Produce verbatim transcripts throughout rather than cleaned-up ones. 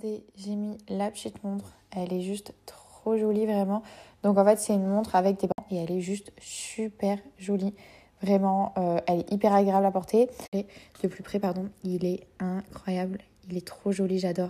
Regardez, j'ai mis la petite montre. Elle est juste trop jolie, vraiment. Donc, en fait, c'est une montre avec des bandes et elle est juste super jolie. Vraiment, euh, elle est hyper agréable à porter. Et de plus près, pardon, il est incroyable. Il est trop joli, j'adore.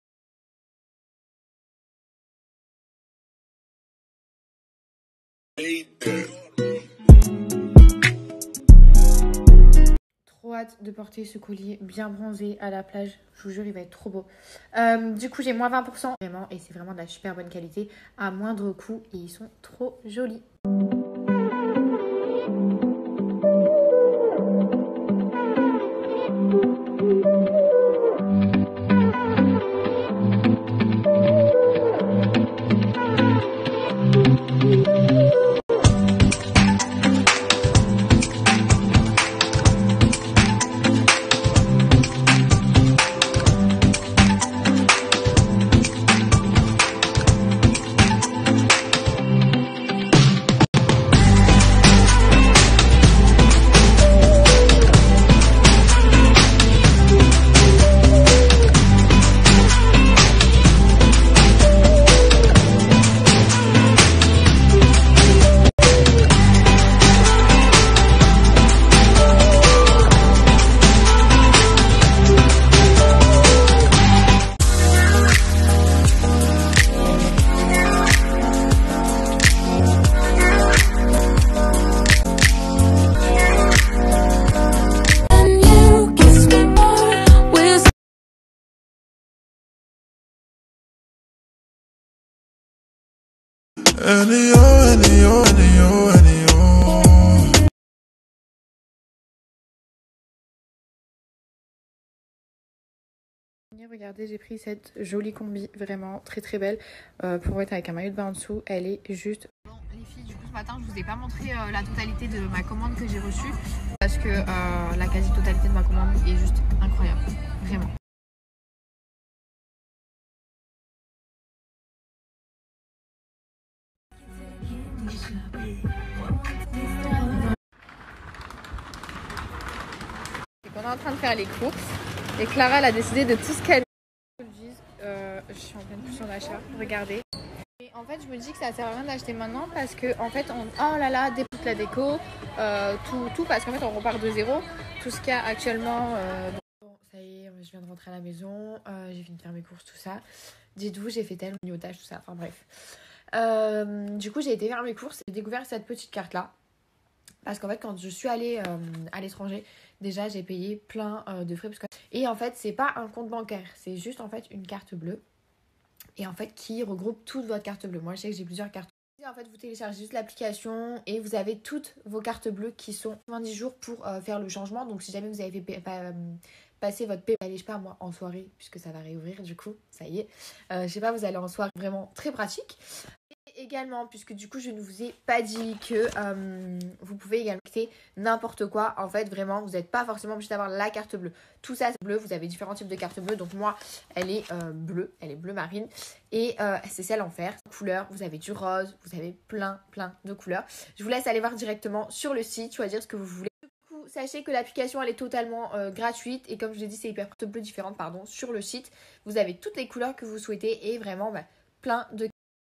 Trop hâte de porter ce collier bien bronzé à la plage. Je vous jure, il va être trop beau. Euh, du coup, j'ai moins vingt pour cent. Vraiment, et c'est vraiment de la super bonne qualité à moindre coût. Et ils sont trop jolis. Any oh, any oh, any oh, any oh. Regardez, j'ai pris cette jolie combi, vraiment très très belle, euh, pour mettre avec un maillot de bain en dessous. Elle est juste... Bon les filles, du coup ce matin je vous ai pas montré euh, la totalité de ma commande que j'ai reçue, parce que euh, la quasi-totalité de ma commande est juste incroyable, vraiment. On est en train de faire les courses et Clara elle a décidé de tout ce qu'elle euh, je suis en pleine pulsion d'achat, regardez. Et en fait je me dis que ça sert à rien d'acheter maintenant parce que en fait on oh là là toute la déco, euh, tout, tout parce qu'en fait on repart de zéro, tout ce qu'il y a actuellement. Euh, bon ça y est, je viens de rentrer à la maison, euh, j'ai fini de faire mes courses, tout ça. Dites-vous j'ai fait tel grignotage, tout ça, enfin bref. Euh, du coup j'ai été faire mes courses et j'ai découvert cette petite carte là. Parce qu'en fait, quand je suis allée euh, à l'étranger, déjà, j'ai payé plein euh, de frais. Parce que... Et en fait, c'est pas un compte bancaire. C'est juste, en fait, une carte bleue. Et en fait, qui regroupe toute votre carte bleue. Moi, je sais que j'ai plusieurs cartes. Et en fait, vous téléchargez juste l'application et vous avez toutes vos cartes bleues qui sont vingt-dix jours pour euh, faire le changement. Donc, si jamais vous avez fait euh, passer votre paiement, allez, je sais pas, moi, en soirée, puisque ça va réouvrir, du coup, ça y est. Euh, je sais pas, vous allez en soirée, vraiment très pratique. Également, puisque du coup je ne vous ai pas dit que euh, vous pouvez également acheter n'importe quoi. En fait, vraiment, vous n'êtes pas forcément obligé d'avoir la carte bleue. Tout ça, c'est bleu. Vous avez différents types de cartes bleues. Donc moi, elle est euh, bleue. Elle est bleu marine. Et euh, c'est celle en fer. Couleur, vous avez du rose. Vous avez plein, plein de couleurs. Je vous laisse aller voir directement sur le site, choisir ce que vous voulez. Du coup, sachez que l'application, elle est totalement euh, gratuite. Et comme je l'ai dit, c'est hyper cartes bleues différentes, pardon, sur le site. Vous avez toutes les couleurs que vous souhaitez. Et vraiment, bah, plein de...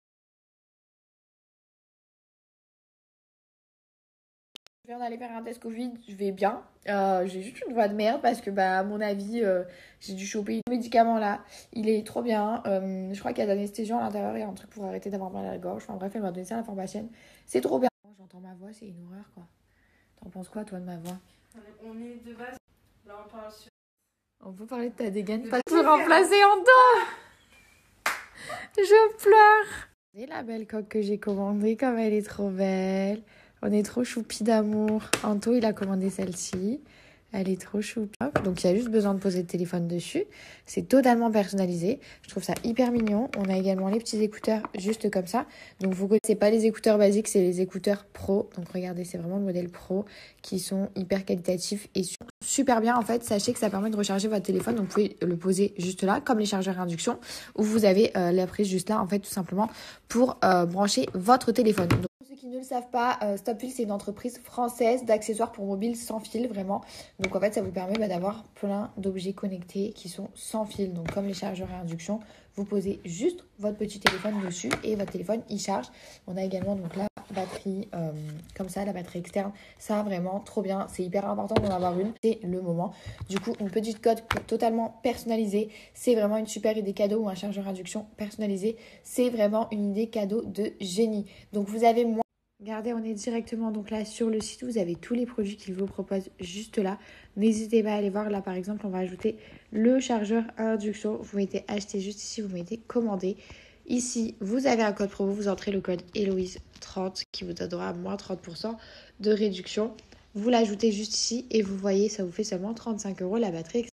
Je viens d'aller faire un test Covid, je vais bien. Euh, j'ai juste une voix de merde parce que, bah, à mon avis, euh, j'ai dû choper le médicament là. Il est trop bien. Euh, je crois qu'il y a de l'anesthésion à l'intérieur. Il y a un truc pour arrêter d'avoir mal à la gorge. Enfin bref, elle m'a donné ça à la pharmacienne. C'est trop bien. J'entends ma voix, c'est une horreur quoi. T'en penses quoi toi de ma voix? On est de base. Là on parle sur. On peut parler de ta dégaine. Pas tout remplacer en dos. Je pleure. C'est la belle coque que j'ai commandée, comme elle est trop belle. On est trop choupi d'amour. Anto, il a commandé celle-ci. Elle est trop choupi. Donc, il y a juste besoin de poser le téléphone dessus. C'est totalement personnalisé. Je trouve ça hyper mignon. On a également les petits écouteurs juste comme ça. Donc, vous connaissez pas les écouteurs basiques, c'est les écouteurs pro. Donc, regardez, c'est vraiment le modèle pro qui sont hyper qualitatifs et super bien. En fait, sachez que ça permet de recharger votre téléphone. Donc, vous pouvez le poser juste là, comme les chargeurs à induction, où vous avez euh, la prise juste là, en fait, tout simplement, pour euh, brancher votre téléphone. Donc, Qui ne le savent pas, euh, Stopfil c'est une entreprise française d'accessoires pour mobile sans fil vraiment. Donc en fait ça vous permet bah, d'avoir plein d'objets connectés qui sont sans fil. Donc comme les chargeurs à induction, vous posez juste votre petit téléphone dessus et votre téléphone il charge. On a également donc la batterie euh, comme ça, la batterie externe. Ça vraiment trop bien, c'est hyper important d'en avoir une, c'est le moment. Du coup une petite coque totalement personnalisée, c'est vraiment une super idée cadeau ou un chargeur à induction personnalisé. C'est vraiment une idée cadeau de génie. Donc vous avez moins. Regardez, on est directement donc là sur le site, vous avez tous les produits qu'ils vous proposent juste là. N'hésitez pas à aller voir, là par exemple on va ajouter le chargeur à induction. Vous mettez acheter juste ici, vous mettez commander. Ici, vous avez un code promo, vous entrez le code Héloïse trente qui vous donnera moins trente pour cent de réduction. Vous l'ajoutez juste ici et vous voyez, ça vous fait seulement trente-cinq euros la batterie.